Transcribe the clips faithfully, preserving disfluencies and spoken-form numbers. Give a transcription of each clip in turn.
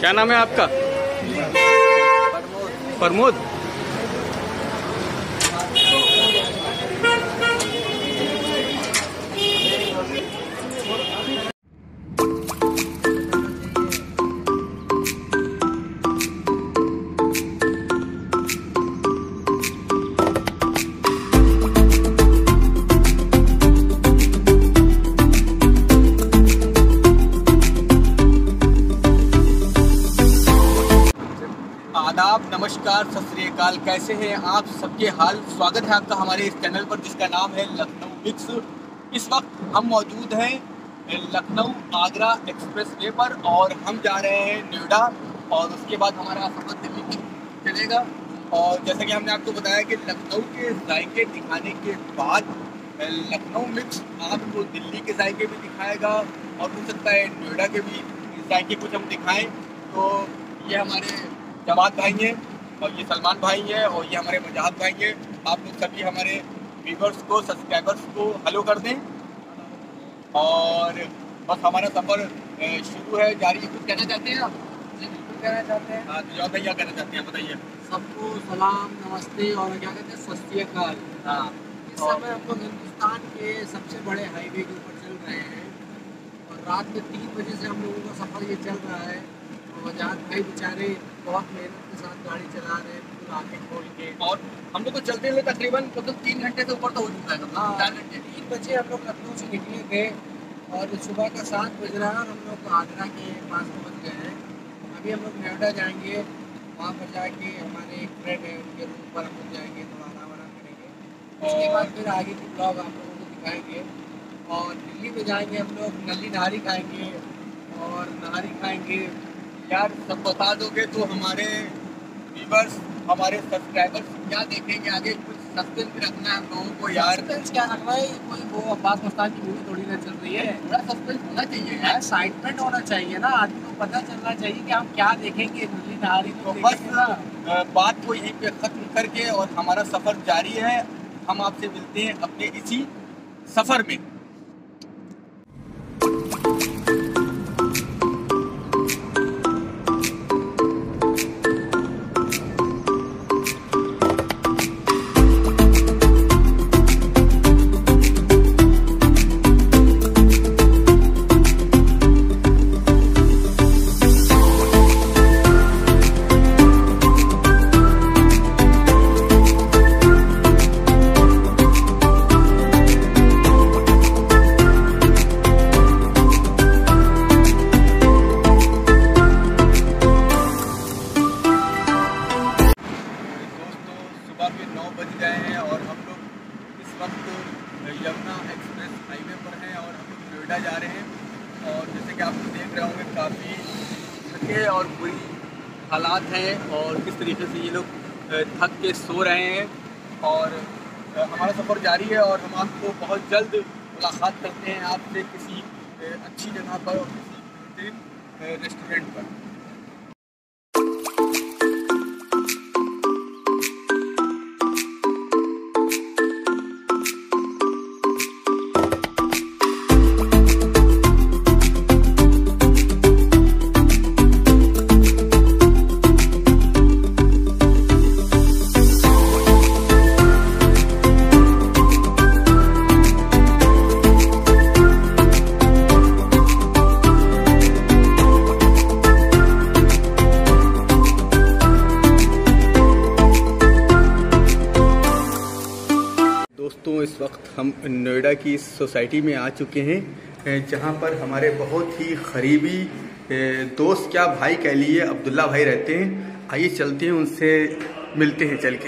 क्या नाम है आपका? प्रमोद। आदाब, नमस्कार, सत श्री अकाल। कैसे हैं आप सबके हाल? स्वागत है आपका हमारे इस चैनल पर जिसका नाम है लखनऊ मिक्स। इस वक्त हम मौजूद हैं लखनऊ आगरा एक्सप्रेस वे पर और हम जा रहे हैं नोएडा और उसके बाद हमारा सफर दिल्ली तक चलेगा। और जैसा कि हमने आपको बताया कि लखनऊ के जायके दिखाने के बाद लखनऊ मिक्स आपको दिल्ली के जायके भी दिखाएगा और हो सकता है नोएडा के भी जायके कुछ हम दिखाएँ। तो ये हमारे जवाद भाई हैं और ये सलमान भाई हैं और ये हमारे मजाद भाई हैं। आप लोग सभी हमारे व्यूअर्स को, सब्सक्राइबर्स को हेलो कर दें। और बस हमारा सफ़र शुरू है, जारी है। कुछ कहना चाहते हैं आप? बिल्कुल कहना चाहते हैं। हाँ, तो जवाद भाई क्या कहना चाहते हैं, बताइए। सबको सलाम, नमस्ते और क्या कहते हैं, सत श्री अकाल। हाँ, इस समय हम लोग हिंदुस्तान के सबसे बड़े हाईवे के ऊपर चल रहे हैं और रात के तीन बजे से हम लोगों का सफ़र ये चल रहा है। मजाद भाई बेचारे बहुत मेहनत के साथ गाड़ी चला रहे हैं, बिल्कुल आँखें खोल के। और हम लोग को चलते हुए तकरीबन मतलब तीन घंटे से ऊपर तो हो चुका है, मतलब चार घंटे। तीन बजे हम लोग लखनऊ से निकले थे और सुबह का सात बज रहा है और हम लोग आगरा के पास पहुँच गए हैं। अभी हम लोग नोएडा जाएंगे, वहाँ पर जाके हमारे एक फ्रेंड है उनके रूम पर हम लोग जाएंगे, थोड़ा आराम आराम करेंगे। उसके बाद फिर आगे की ब्लॉग आप लोगों को दिखाएंगे। और दिल्ली में जाएंगे हम लोग, नली नहारी खाएँगे और नहारी खाएँगे। यार सब बता दोगे तो हमारे व्यूअर्स, हमारे सब्सक्राइबर्स क्या देखेंगे आगे? कुछ सस्पेंस भी रखना है हम लोगों को यार। सस्पेंस क्या रखना है? कोई वो अब्बास मस्तान की मूवी थोड़ी ना चल रही है। थोड़ा सस्पेंस होना चाहिए यार, एक्साइटमेंट होना चाहिए ना, आदमी को पता चलना चाहिए कि हम क्या देखेंगे नली नहारी में। तो बस बात को यहीं पे ख़त्म करके और हमारा सफ़र जारी है। हम आपसे मिलते हैं अपने इसी सफ़र में। यमुना एक्सप्रेस हाईवे पर हैं और हम लोग नोएडा जा रहे हैं। और जैसे कि आप लोग देख रहे होंगे काफ़ी थके और बुरी हालात हैं और किस तरीके से ये लोग थक के सो रहे हैं। और हमारा सफ़र जारी है और हम आपको बहुत जल्द मुलाकात करते हैं आपसे किसी अच्छी जगह पर और किसी बेहतरीन रेस्टोरेंट पर। दोस्तों, इस वक्त हम नोएडा की सोसाइटी में आ चुके हैं जहां पर हमारे बहुत ही करीबी दोस्त, क्या भाई कह लिए, अब्दुल्ला भाई रहते हैं। आइए चलते हैं, उनसे मिलते हैं चल के।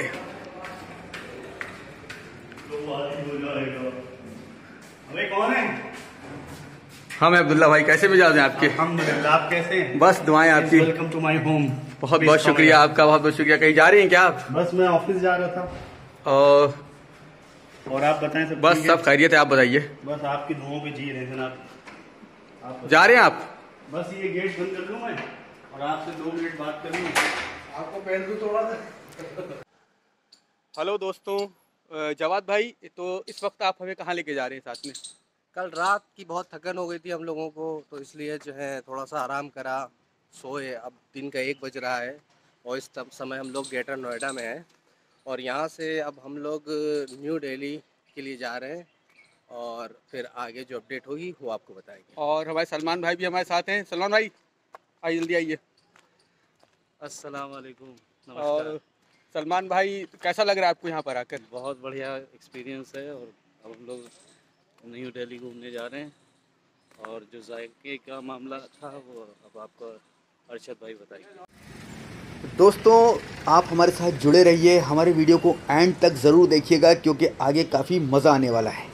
कौन है? हाँ, मैं अब्दुल्ला भाई। कैसे मिजाज हैं आपके? अल्हम्दुलिल्लाह, आप कैसे हैं? बस दुआएं आपकी। Welcome to my home. बहुत बहुत शुक्रिया आपका, बहुत बहुत शुक्रिया। कहीं जा रही हैं क्या आप? बस मैं ऑफिस जा रहा था। और और आप बताएं सब? बस सब खैरियत है, आप बताइए। बस आपकी दुआओं पे जी रहे थे आप। आप जा रहे हैं आप? बस ये गेट बंद कर लूं मैं और आपसे दो मिनट बात कर लूं। आपको पैर भी थोड़ा सा। हेलो दोस्तों, जवाद भाई, तो इस वक्त आप हमें कहाँ लेके जा रहे हैं साथ में? कल रात की बहुत थकन हो गई थी हम लोगों को, तो इसलिए जो है थोड़ा सा आराम करा सोए। अब दिन का एक बज रहा है और इस तब समय हम लोग ग्रेटर नोएडा में हैं और यहाँ से अब हम लोग न्यू दिल्ली के लिए जा रहे हैं और फिर आगे जो अपडेट होगी वो आपको बताएंगे। और हमारे सलमान भाई भी हमारे साथ हैं। सलमान भाई आइए, जल्दी आइए। अस्सलाम वालेकुम। और सलमान भाई कैसा लग रहा है आपको यहाँ पर आकर? बहुत बढ़िया एक्सपीरियंस है और अब हम लोग न्यू दिल्ली घूमने जा रहे हैं और जो जायके का मामला था वो अब आपको अरशद भाई बताएंगे। दोस्तों आप हमारे साथ जुड़े रहिए, हमारे वीडियो को एंड तक ज़रूर देखिएगा क्योंकि आगे काफ़ी मज़ा आने वाला है।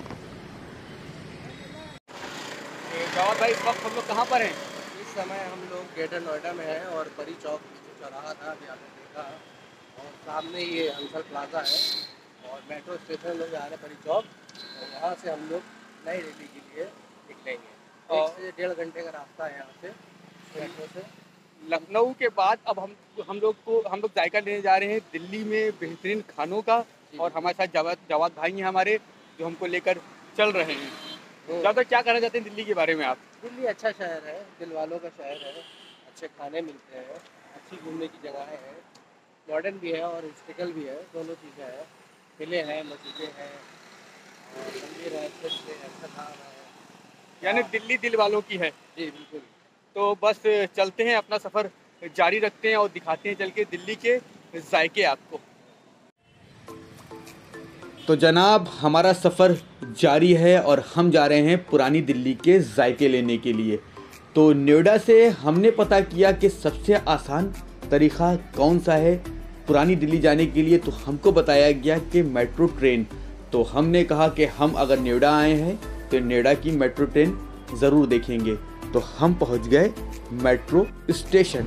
जवाब भाई, इस वक्त हम लोग कहाँ पर हैं? इस समय हम लोग ग्रेटर नोएडा में हैं और परी चौक जो चौराहा था अभी आपने देखा और सामने ये अंसल प्लाजा है और मेट्रो स्टेशन लोग जा रहे हैं परी चौक और वहाँ से हम लोग नई दिल्ली के लिए निकलेंगे। एक से डेढ़ घंटे का रास्ता है यहाँ से मेट्रो से। लखनऊ के बाद अब हम हम लोग को हम लोग जायका लेने जा रहे हैं दिल्ली में बेहतरीन खानों का और हमारे साथ जवाद जवाद भाई हैं हमारे जो हमको लेकर चल रहे हैं। ज़्यादा क्या कहना चाहते हैं दिल्ली के बारे में आप? दिल्ली अच्छा शहर है, दिल वालों का शहर है, अच्छे खाने मिलते हैं, अच्छी घूमने की जगहें हैं, मॉडर्न भी है और हिस्टोरिकल भी है, दोनों चीज़ें हैं। किले हैं, मस्जिदें हैं और मंदिर है, चर्च है, अच्छा धाम है। यानी दिल्ली दिल वालों की है। जी बिल्कुल। तो बस चलते हैं, अपना सफ़र जारी रखते हैं और दिखाते हैं चल के दिल्ली के जायके आपको। तो जनाब हमारा सफ़र जारी है और हम जा रहे हैं पुरानी दिल्ली के जायके लेने के लिए। तो नोएडा से हमने पता किया कि सबसे आसान तरीक़ा कौन सा है पुरानी दिल्ली जाने के लिए, तो हमको बताया गया कि मेट्रो ट्रेन। तो हमने कहा कि हम अगर नोएडा आए हैं तो नोएडा की मेट्रो ट्रेन ज़रूर देखेंगे। तो हम पहुंच गए मेट्रो स्टेशन।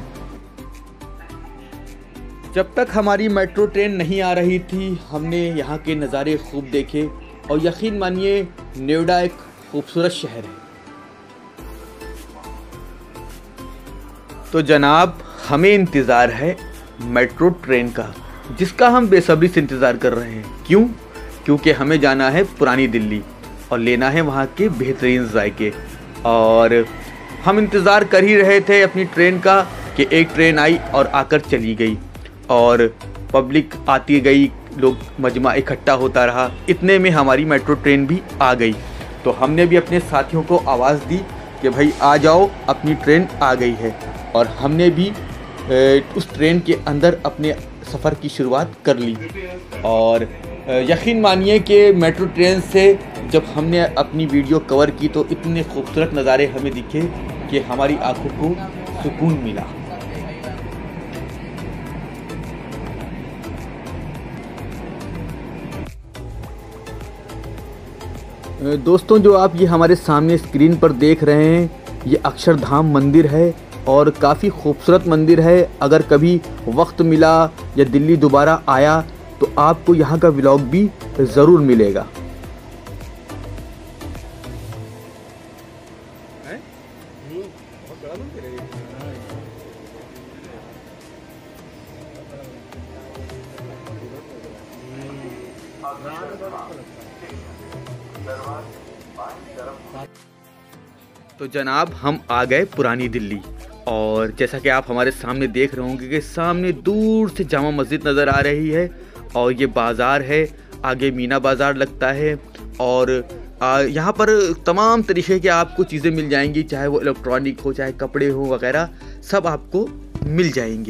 जब तक हमारी मेट्रो ट्रेन नहीं आ रही थी हमने यहाँ के नज़ारे खूब देखे और यकीन मानिए नोएडा एक खूबसूरत शहर है। तो जनाब हमें इंतज़ार है मेट्रो ट्रेन का, जिसका हम बेसब्री से इंतज़ार कर रहे हैं। क्यों? क्योंकि हमें जाना है पुरानी दिल्ली और लेना है वहाँ के बेहतरीन जायके। और हम इंतज़ार कर ही रहे थे अपनी ट्रेन का कि एक ट्रेन आई और आकर चली गई और पब्लिक आती गई, लोग मजमा इकट्ठा होता रहा। इतने में हमारी मेट्रो ट्रेन भी आ गई। तो हमने भी अपने साथियों को आवाज़ दी कि भाई आ जाओ, अपनी ट्रेन आ गई है। और हमने भी उस ट्रेन के अंदर अपने सफ़र की शुरुआत कर ली। और यकीन मानिए कि मेट्रो ट्रेन से जब हमने अपनी वीडियो कवर की तो इतने खूबसूरत नज़ारे हमें दिखे कि हमारी आंखों को सुकून मिला। दोस्तों जो आप ये हमारे सामने स्क्रीन पर देख रहे हैं ये अक्षरधाम मंदिर है और काफ़ी खूबसूरत मंदिर है। अगर कभी वक्त मिला या दिल्ली दोबारा आया तो आपको यहाँ का व्लॉग भी ज़रूर मिलेगा। तो जनाब हम आ गए पुरानी दिल्ली और जैसा कि आप हमारे सामने देख रहे होंगे कि सामने दूर से जामा मस्जिद नज़र आ रही है और ये बाज़ार है, आगे मीना बाज़ार लगता है। और यहाँ पर तमाम तरीके के आपको चीज़ें मिल जाएंगी, चाहे वो इलेक्ट्रॉनिक हो, चाहे कपड़े हो वगैरह, सब आपको मिल जाएंगे।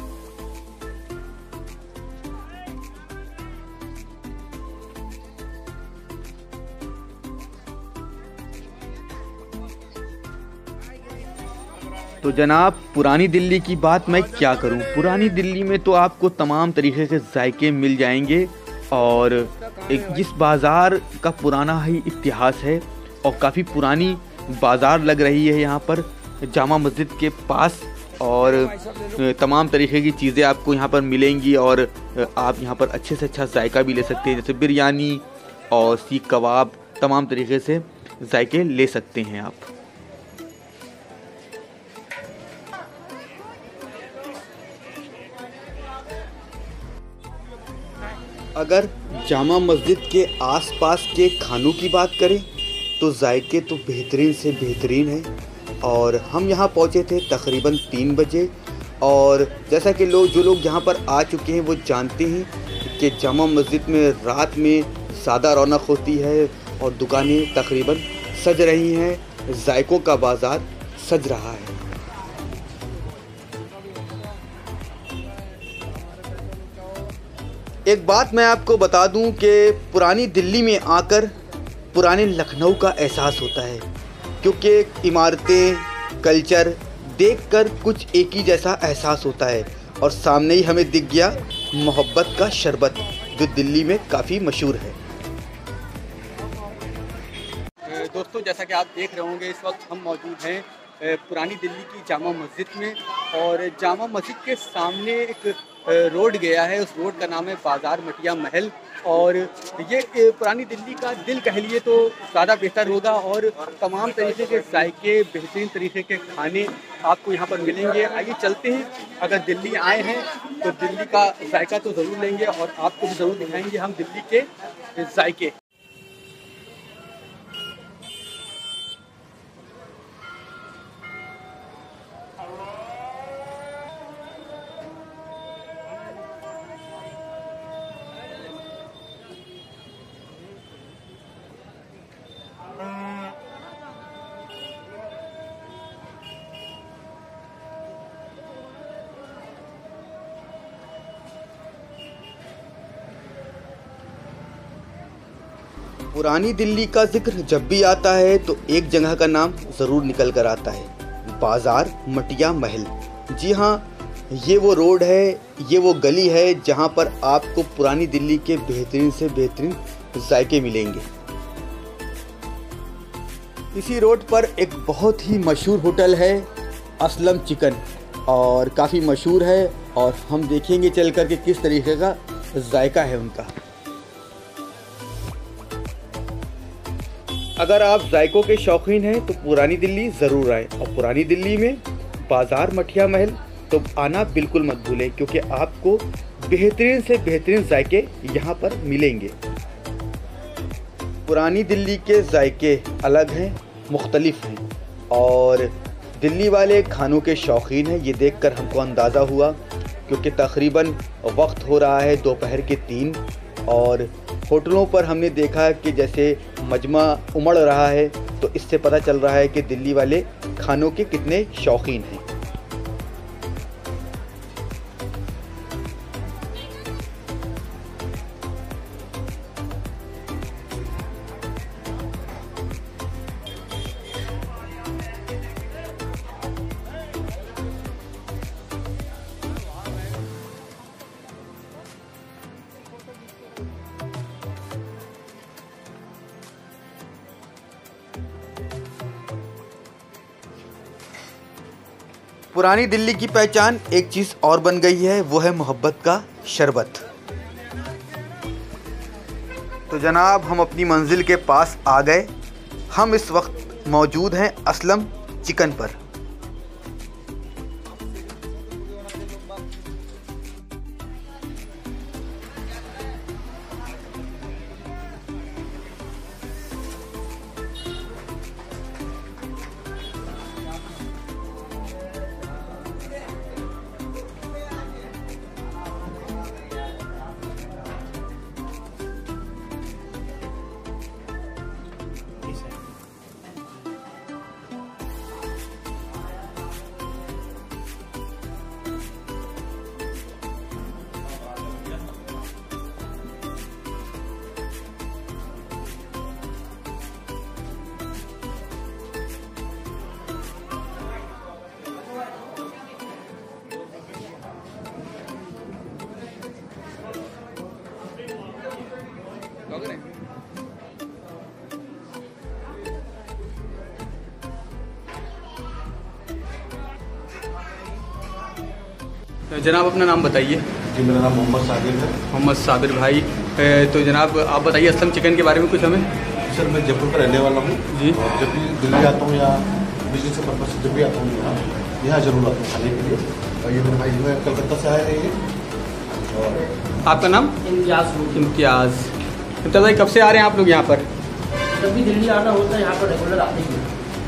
तो जनाब पुरानी दिल्ली की बात मैं क्या करूं, पुरानी दिल्ली में तो आपको तमाम तरीके के जायके मिल जाएंगे और एक जिस बाज़ार का पुराना ही इतिहास है और काफ़ी पुरानी बाज़ार लग रही है यहाँ पर जामा मस्जिद के पास। और तमाम तरीके की चीज़ें आपको यहाँ पर मिलेंगी और आप यहाँ पर अच्छे से अच्छा जायका भी ले सकते हैं, जैसे बिरयानी और सीख कबाब, तमाम तरीके से जायके ले सकते हैं आप। अगर जामा मस्जिद के आसपास के खानों की बात करें तो जायके तो बेहतरीन से बेहतरीन है। और हम यहाँ पहुँचे थे तकरीबन तीन बजे। और जैसा कि लोग जो लोग यहाँ पर आ चुके हैं वो जानते हैं कि जामा मस्जिद में रात में ज़्यादा रौनक होती है और दुकानें तकरीबन सज रही हैं, जायकों का बाज़ार सज रहा है। एक बात मैं आपको बता दूं कि पुरानी दिल्ली में आकर पुराने लखनऊ का एहसास होता है, क्योंकि इमारतें, कल्चर देखकर कुछ एक ही जैसा एहसास होता है। और सामने ही हमें दिख गया मोहब्बत का शरबत, जो दिल्ली में काफ़ी मशहूर है। दोस्तों, जैसा कि आप देख रहे होंगे, इस वक्त हम मौजूद हैं पुरानी दिल्ली की जामा मस्जिद में। और जामा मस्जिद के सामने एक रोड गया है, उस रोड का नाम है बाज़ार मटिया महल। और ये पुरानी दिल्ली का दिल कह लिए तो ज़्यादा बेहतर होगा। और तमाम तरीके के जायके, बेहतरीन तरीके के खाने आपको यहाँ पर मिलेंगे। आइए चलते हैं, अगर दिल्ली आए हैं तो दिल्ली का जायका तो ज़रूर लेंगे और आपको भी ज़रूर दिखाएंगे हम दिल्ली के जायके। पुरानी दिल्ली का जिक्र जब भी आता है तो एक जगह का नाम ज़रूर निकल कर आता है, बाज़ार मटिया महल। जी हाँ, ये वो रोड है, ये वो गली है जहाँ पर आपको पुरानी दिल्ली के बेहतरीन से बेहतरीन जायके मिलेंगे। इसी रोड पर एक बहुत ही मशहूर होटल है, असलम चिकन, और काफ़ी मशहूर है। और हम देखेंगे चल कर के किस तरीके का जायका है उनका। अगर आप जायकों के शौकीन हैं तो पुरानी दिल्ली ज़रूर आएँ, और पुरानी दिल्ली में बाज़ार मटिया महल तो आना बिल्कुल मत भूलें, क्योंकि आपको बेहतरीन से बेहतरीन जायके यहाँ पर मिलेंगे। पुरानी दिल्ली के जायके अलग हैं, मुख्तलिफ हैं, और दिल्ली वाले खानों के शौकीन हैं, ये देखकर हमको अंदाज़ा हुआ, क्योंकि तकरीबन वक्त हो रहा है दोपहर के तीन। और होटलों पर हमने देखा कि जैसे मजमा उमड़ रहा है, तो इससे पता चल रहा है कि दिल्ली वाले खानों के कितने शौकीन हैं। पुरानी दिल्ली की पहचान एक चीज़ और बन गई है, वो है मोहब्बत का शरबत। तो जनाब, हम अपनी मंजिल के पास आ गए। हम इस वक्त मौजूद हैं असलम चिकन पर। जनाब, अपना नाम बताइए। जी, मेरा नाम मोहम्मद साबिर है। मोहम्मद साबिर भाई, तो जनाब आप बताइए असलम चिकन के बारे में कुछ हमें। सर, मैं जयपुर का रहने वाला हूँ जी। और जब भी दिल्ली आता हूँ या बिजनेस के पर्पज से जब भी आता हूँ यहाँ यहाँ जरूर आता हूँ खाने के लिए। और ये मेरे भाई जो है कलकत्ता से आए हैं ये। और आपका नाम? इम्तियाज़। इम्तियाज़। इम्तियाज़ भाई, कब से आ रहे हैं आप लोग यहाँ पर? जब भी दिल्ली आना होता है यहाँ पर रेगुलर आते हैं।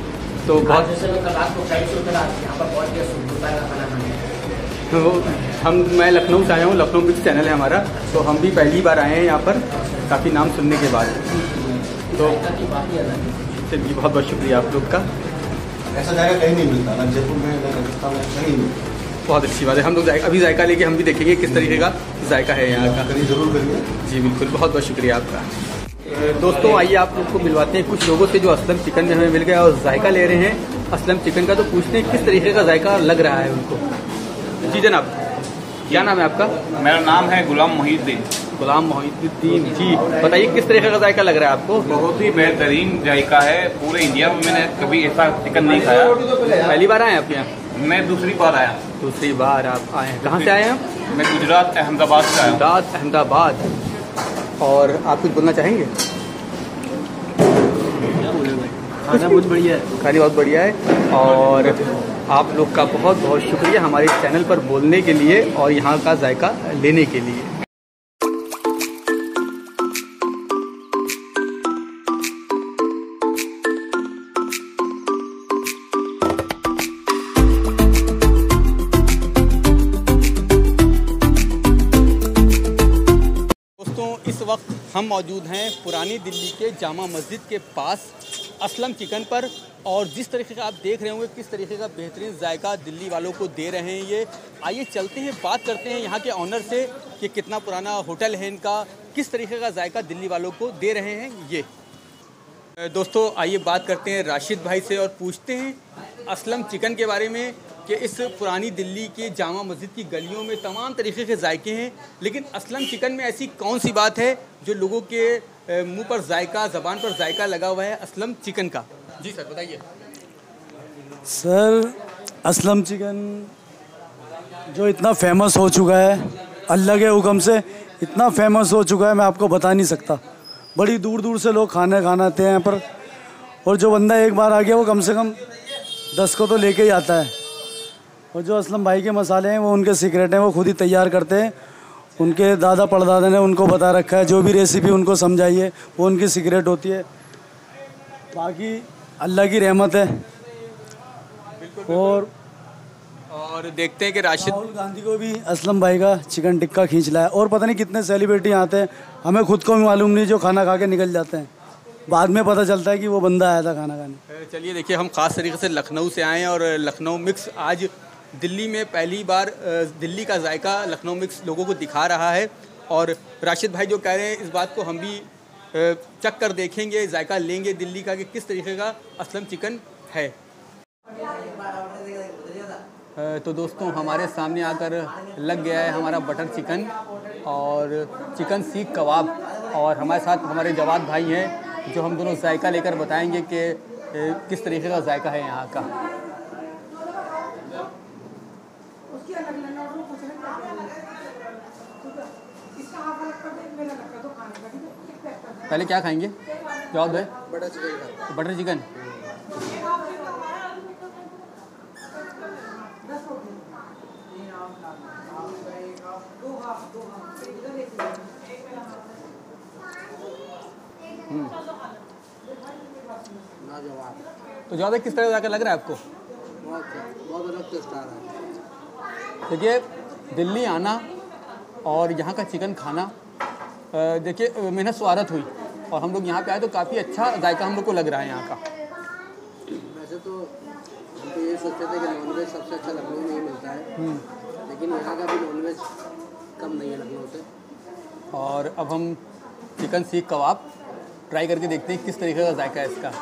तो बहुत जैसे लोग रात को फ्लाइट से उतर आते हैं, यहाँ पर बहुत देर सुबह दोपहर का खाना खाने। तो हम मैं लखनऊ से आया हूँ, लखनऊ मिक्स चैनल है हमारा, तो हम भी पहली बार आए हैं यहाँ पर काफ़ी नाम सुनने के बाद। तो चलिए बहुत बहुत शुक्रिया आप लोग का। ऐसा जायका कहीं नहीं मिलता ना जयपुर में, ना राजस्थान में, कहीं नहीं। बहुत अच्छी बात है। हम लोग जायका अभी जायका लेके हम भी देखेंगे किस तरीके का जायका है यहाँ का। करिए, जरूर करिए। जी बिल्कुल, बहुत बहुत शुक्रिया आपका। दोस्तों आइए आप लोग को मिलवाते हैं कुछ लोगों से जो असलम चिकन में हमें मिल गया और जायका ले रहे हैं असलम चिकन का, तो पूछते हैं किस तरीके का जायका लग रहा है उनको। जी जनाब, क्या नाम है आपका? मेरा नाम है गुलाम मोहिउद्दीन। गुलाम मोहिउद्दीन जी, बताइए किस तरीके का जायका लग रहा है आपको? बहुत ही बेहतरीन जायका है। पूरे इंडिया में मैंने कभी ऐसा चिकन नहीं खाया। पहली बार आए आप यहाँ? मैं दूसरी बार आया। दूसरी बार आप आए हैं? कहाँ से आए हैं आप? मैं गुजरात अहमदाबाद से आया हूँ। गुजरात अहमदाबाद। और आप कुछ बोलना चाहेंगे? खाना बहुत बढ़िया है। खाना बहुत बढ़िया है और आप लोग का बहुत बहुत शुक्रिया हमारे चैनल पर बोलने के लिए और यहाँ का जायका लेने के लिए। दोस्तों इस वक्त हम मौजूद हैं पुरानी दिल्ली के जामा मस्जिद के पास असलम चिकन पर, और जिस तरीके का आप देख रहे होंगे किस तरीके का बेहतरीन जायका दिल्ली वालों को दे रहे हैं ये। आइए चलते हैं, बात करते हैं यहाँ के ऑनर से कि कितना पुराना होटल है इनका, किस तरीके का जायका दिल्ली वालों को दे रहे हैं ये। दोस्तों आइए बात करते हैं राशिद भाई से और पूछते हैं असलम चिकन के बारे में कि इस पुरानी दिल्ली के जामा मस्जिद की गलियों में तमाम तरीके के जायके हैं, लेकिन असलम चिकन में ऐसी कौन सी बात है जो लोगों के मुंह पर जायका, ज़बान पर जायका लगा हुआ है असलम चिकन का? जी सर बताइए। सर असलम चिकन जो इतना फेमस हो चुका है, अल्लाह के हुक्म से इतना फेमस हो चुका है, मैं आपको बता नहीं सकता। बड़ी दूर दूर से लोग खाने खाना आते हैं यहाँ पर, और जो बंदा एक बार आ गया वो कम से कम दस को तो लेके ही आता है। और जो असलम भाई के मसाले हैं वो उनके सीक्रेट हैं, वो खुद ही तैयार करते हैं। उनके दादा परदादा ने उनको बता रखा है, जो भी रेसिपी उनको समझाइए वो उनकी सीक्रेट होती है। बाकी अल्लाह की रहमत है। बिल्कुल, और और देखते हैं कि राशिद राहुल गांधी को भी असलम भाई का चिकन टिक्का खींच लाया, और पता नहीं कितने सेलिब्रिटी आते हैं, हमें खुद को भी मालूम नहीं, जो खाना खा के निकल जाते हैं। बाद में पता चलता है कि वो बंदा आया था खाना खाने। चलिए देखिए, हम ख़ास तरीके से लखनऊ से आए हैं और लखनऊ मिक्स आज दिल्ली में पहली बार दिल्ली का जायका लखनऊ मिक्स लोगों को दिखा रहा है। और राशिद भाई जो कह रहे हैं इस बात को हम भी चख कर देखेंगे, जायका लेंगे दिल्ली का कि किस तरीके का असलम चिकन है। तो दोस्तों हमारे सामने आकर लग गया है हमारा बटर चिकन और चिकन सीख कबाब, और हमारे साथ हमारे जवाद भाई हैं जो हम दोनों जायका लेकर बताएंगे कि किस तरीके का जायका है यहाँ का। पहले क्या खाएंगे? जवाब है बटर चिकन। Butter chicken. तो ज़्यादा किस तरह जाकर लग रहा है आपको? बहुत बहुत अलग टेस्ट आ रहा है। देखिए दिल्ली आना और यहाँ का चिकन खाना, देखिए मेहनत स्वारत हुई और हम लोग यहाँ पे आए तो काफ़ी अच्छा जायका हम लोग को लग रहा है यहाँ का। वैसे तो हम तो ये सोचते थे कि नॉनवेज सबसे अच्छा लखनऊ में ही मिलता है, लेकिन यहाँ का भी नॉनवेज कम नहीं है लखनऊ से। और अब हम चिकन सीख कबाब ट्राई करके देखते हैं किस तरीके का जायका है इसका।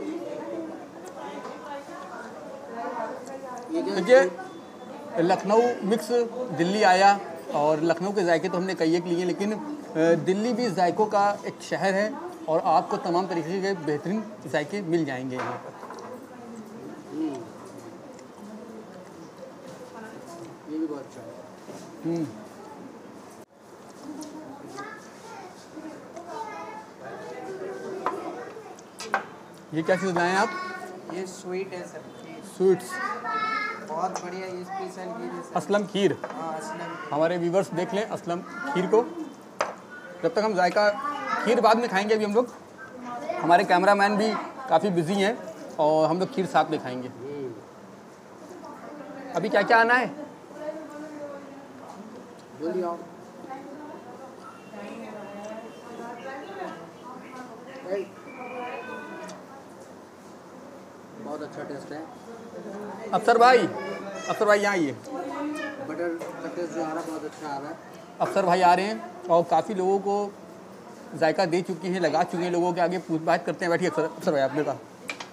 देखिए लखनऊ मिक्स दिल्ली आया और लखनऊ के जायके तो हमने कई एक लिए, लेकिन दिल्ली भी जायकों का एक शहर है और आपको तमाम तरीके के बेहतरीन जायके मिल जाएंगे यहाँ पर। ये भी बहुत अच्छा है। ये क्या चीज़ लाए हैं आप? ये स्वीट है सर, स्वीट्स, बहुत बढ़िया। ये स्पेशल खीर है सर। असलम खीर। हाँ असलम। हमारे व्यूवर्स देख लें असलम खीर को। जब तक हम जायका खीर बाद में खाएंगे, अभी हम लोग, हमारे कैमरामैन भी काफ़ी बिजी हैं और हम लोग खीर साथ में खाएंगे। अभी क्या क्या आना है? जल्दी आओ। बहुत अच्छा टेस्ट है। अफसर भाई, अफसर भाई यहाँ आइए। बटर का टेस्ट जो आ रहा है बहुत अच्छा आ रहा है। अफसर भाई आ रहे हैं और काफ़ी लोगों को जायका दे चुकी हैं, लगा चुके हैं, लोगों के आगे पूछ बात करते हैं। बैठिए अफसर अफसर भाई, आपने कहा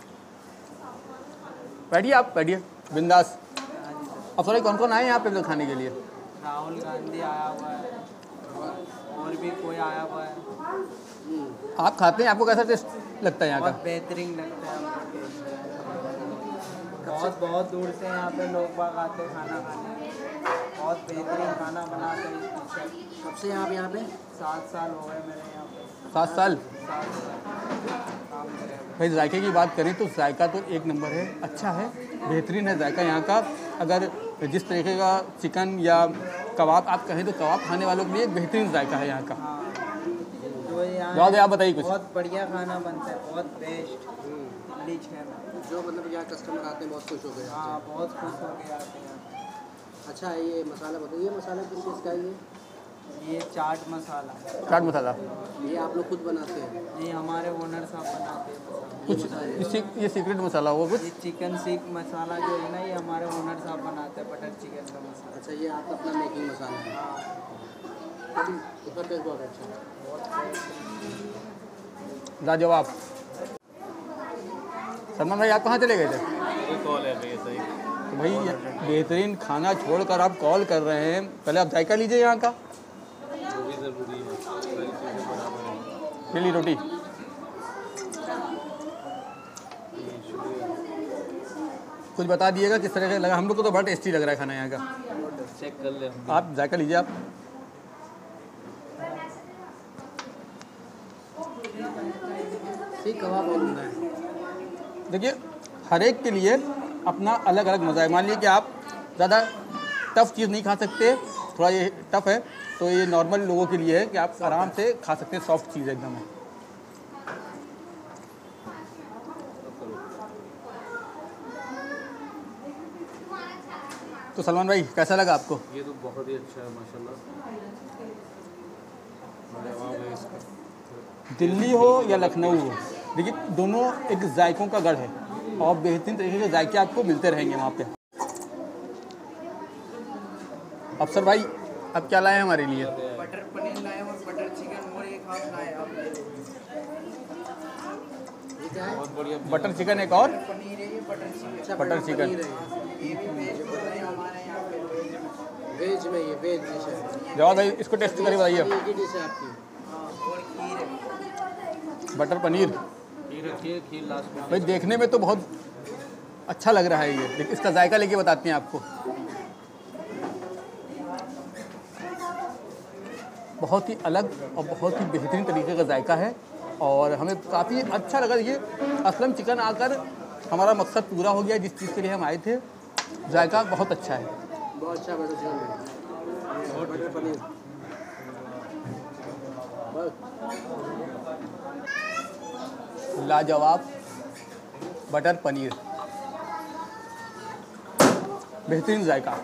बैठिए, आप बैठिए बिंदास। अफसर भाई कौन कौन आए हैं यहाँ पे खाने के लिए? राहुल गांधी आया हुआ है और भी कोई आया हुआ है। आप खाते हैं, आपको कैसा टेस्ट लगता है यहाँ का? बहुत बेहतरीन लगता है हमको। बहुत बहुत दूर से यहाँ पे लोग बाग आते हैं खाना खाने। बहुत बेहतरीन खाना बनाते हैं। कब से आप यहाँ पे? सात साल हो गए मेरे यहाँ पे। सात साल सात साल काम करें। भाई जायके की बात करें तो जायका तो एक नंबर है, अच्छा है, बेहतरीन है जायका यहाँ का। अगर जिस तरीके का चिकन या कबाब आप कहें तो कबाब खाने वालों के लिए एक बेहतरीन जायका है यहाँ का। जो यहाँ जवाब आप बताइए कुछ। बहुत बढ़िया खाना बनता है, बहुत बेस्ट दिल्ली छः। जो मतलब यहाँ कस्टमर आते हैं बहुत खुश हो गए। हाँ, बहुत खुश हो गए आते हैं। अच्छा, ये मसाला बताइए, मसाला किस चीज़ का है ये? ये चाट मसाला। चाट मसाला ये आप लोग खुद बनाते हैं? ये हमारे ओनर साहब बनाते हैं मसाला। कुछ इसी ये सीक्रेट मसाला हुआ कुछ? ये चिकन सीख मसाला जो है ना, ये हमारे ओनर साहब बनाते हैं, बटर चिकन का मसाला। अच्छा, ये आपका अपना मेकिंग मसाला है? हाँ, उसका टेस्ट बहुत अच्छा है। लाजवाब। सलमान भाई आप कहाँ चले गए थे? कॉल है भैया, सही। तो भाई बेहतरीन खाना छोड़कर आप कॉल कर रहे हैं, पहले आप जायका लीजिए यहाँ का। वो भी ज़रूरी है, सारी चीज़ें बराबर हैं। पीली रोटी कुछ बता दिएगा किस तरह का लगा? हम लोग को तो बड़ा टेस्टी लग रहा है खाना यहाँ का। चेक कर ले हम। आप जायका लीजिए आप। ठीक, कबाब बहुत उम्दा है। देखिए हर एक के लिए अपना अलग अलग मज़ा है। मान लीजिए कि आप ज़्यादा टफ़ चीज़ नहीं खा सकते, थोड़ा ये टफ़ है, तो ये नॉर्मल लोगों के लिए है कि आप आराम से खा सकते हैं, सॉफ्ट चीज़ एकदम है। तो सलमान भाई कैसा लगा आपको? ये तो बहुत ही अच्छा है माशाल्लाह। जवाब है इसका। दिल्ली हो या लखनऊ हो, देखिए दोनों एक जायकों का गढ़ है और बेहतरीन तरीके के जायके आपको मिलते रहेंगे वहाँ पे। अफसर भाई अब क्या लाए हैं हमारे लिए? बटर पनीर लाए और बटर चिकन और एक हाफ लाए आपने। ये क्या है? बहुत बढ़िया। बटर चिकन एक और पनीर है, ये बटर चिकन। अच्छा, बटर चिकन। पनीर है ये भी वेज होता है हमारे यहाँ पे। वेज में, ये वेज डिश है। जवाब भाई इसको टेस्ट करके बताइए। एक ही डिश है आपकी? हाँ, और खीर है। बटर पनीर खीर रखिए, खीर लास्ट में। भाई देखने में तो बहुत अच्छा लग रहा है ये, लेकिन इसका जायका लेके बताते हैं आपको। बहुत ही अलग और बहुत ही बेहतरीन तरीके का जायका है और हमें काफ़ी अच्छा लगा। ये असलम चिकन आकर हमारा मकसद पूरा हो गया जिस चीज़ के लिए हम आए थे। जायका बहुत अच्छा है, बहुत अच्छा बटर चिकन है और बटर पनीर। लाजवाब बटर पनीर, बेहतरीन जायका।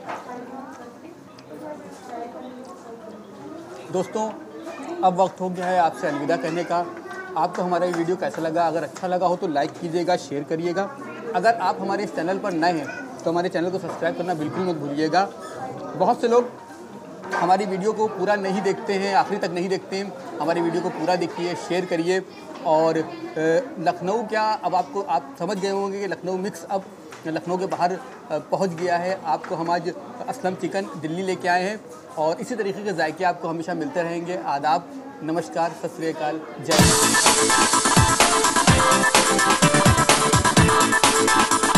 दोस्तों अब वक्त हो गया है आपसे अलविदा कहने का। आपको हमारा ये वीडियो कैसा लगा? अगर अच्छा लगा हो तो लाइक कीजिएगा, शेयर करिएगा। अगर आप हमारे इस चैनल पर नए हैं तो हमारे चैनल को सब्सक्राइब करना बिल्कुल मत भूलिएगा। बहुत से लोग हमारी वीडियो को पूरा नहीं देखते हैं, आखिरी तक नहीं देखते हैं। हमारी वीडियो को पूरा देखिए, शेयर करिए। और लखनऊ क्या, अब आपको आप समझ गए होंगे कि लखनऊ मिक्स अब लखनऊ के बाहर पहुंच गया है। आपको हम आज असलम चिकन दिल्ली लेके आए हैं और इसी तरीके के जायके आपको हमेशा मिलते रहेंगे। आदाब, नमस्कार, सत श्री अकाल, जय हिंद।